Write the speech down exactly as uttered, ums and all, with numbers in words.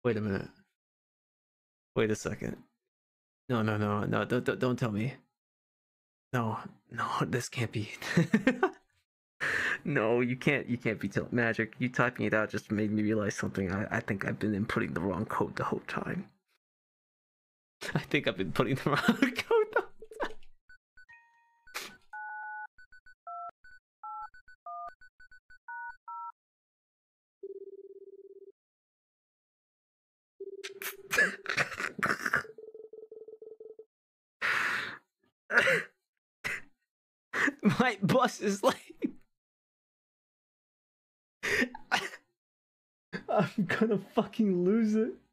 Wait a minute. Wait a second. No, no, no, no, don't, don't, don't tell me. No, no, this can't be. No, you can't, you can't be telling Magic. You typing it out just made me realize something. I, I think I've been inputting the wrong code the whole time. I think I've been putting the wrong code the whole time. My bus is like I'm gonna fucking lose it.